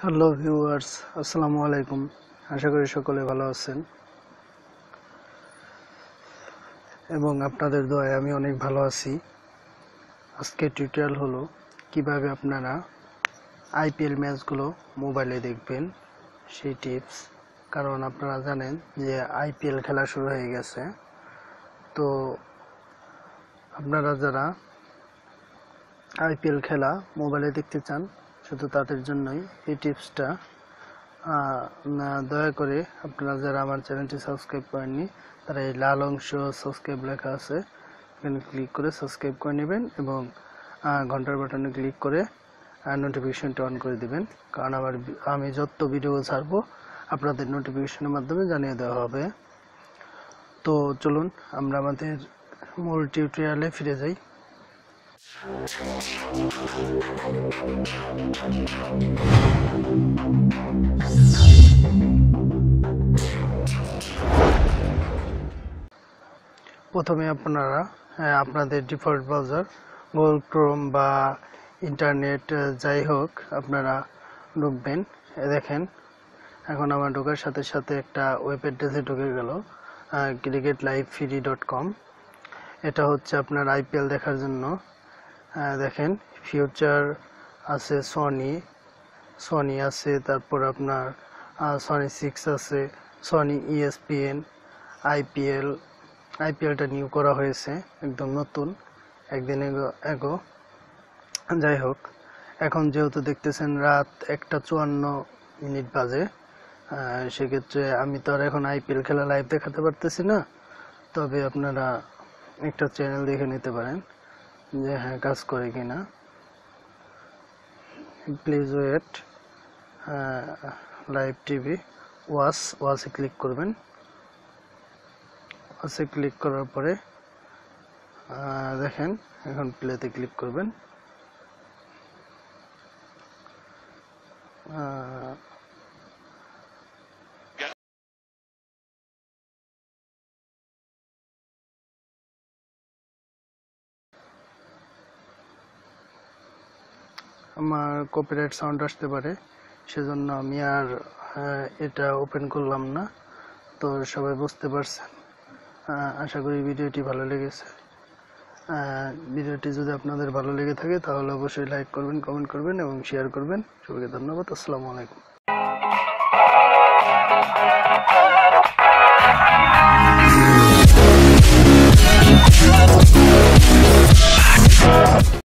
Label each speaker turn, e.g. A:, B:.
A: Hello viewers, আসসালামু আলাইকুম। আশা করি সকলে ভালো আছেন এবং আপনাদের দোয়ায় আমি অনেক ভালো আছি। আজকে টিউটোরিয়াল হলো কিভাবে আপনারা আইপিএল ম্যাচগুলো মোবাইলে দেখবেন সেই টিপস। কারণ আপনারা জানেন যে আইপিএল খেলা শুরু হয়ে গেছে। তো আপনারা যারা আইপিএল খেলা মোবাইলে দেখতে চান শুধু তাদের জন্যই এই টিপসটা। দয়া করে আপনারা যারা আমার চ্যানেলটি সাবস্ক্রাইব করেননি তারা এই লাল অংশ সাবস্ক্রাইব লেখা আছে এখানে ক্লিক করে সাবস্ক্রাইব করে নেবেন এবং ঘন্টার বাটনে ক্লিক করে নোটিফিকেশনটা অন করে দিবেন। কারণ আমি যত ভিডিও ছাড়বো আপনাদের নোটিফিকেশনের মাধ্যমে জানিয়ে দেওয়া হবে। তো চলুন আমরা আমাদের মূল টিউটোরিয়ালে ফিরে যাই। প্রথমে আপনারা আপনাদের ডিফল্ট ব্রাউজার গুগল ক্রোম বা ইন্টারনেট যাই হোক আপনারা ঢুকবেন। দেখেন এখন আমার ঢোকার সাথে সাথে একটা ওয়েব অ্যাড্রেসে ঢুকে গেল cricketLiveFree.com। এটা হচ্ছে আপনার আইপিএল দেখার জন্য। দেখেন ফিউচার আছে, সনি আছে, তারপর আপনার সনি 6 আছে, সনি ESPN, আইপিএলটা নিউ করা হয়েছে, একদম নতুন, একদিন এগো। যাই হোক, এখন যেহেতু দেখতেছেন রাত 1:54 বাজে, সেক্ষেত্রে আমি তো আর এখন আইপিএল খেলা লাইভ দেখাতে পারতেছি না। তবে আপনারা একটা চ্যানেল দেখে নিতে পারেন যে হ্যাঁ কাজ করে কিনা। প্লিজ ওয়েট, লাইভ টিভি ওয়াসে ক্লিক করবেন। ওয়াসে ক্লিক করার পরে দেখেন এখন প্লেতে ক্লিক করবেন। আমার কপিরাইট সাউন্ড আসতে পারে, সেজন্য আমি আর এটা ওপেন করলাম না। তো সবাই বুঝতে পারছেন। আশা করি ভিডিওটি ভালো লেগেছে। ভিডিওটি যদি আপনাদের ভালো লেগে থাকে তাহলে অবশ্যই লাইক করবেন, কমেন্ট করবেন এবং শেয়ার করবেন। সবাইকে ধন্যবাদ। আসসালামু আলাইকুম।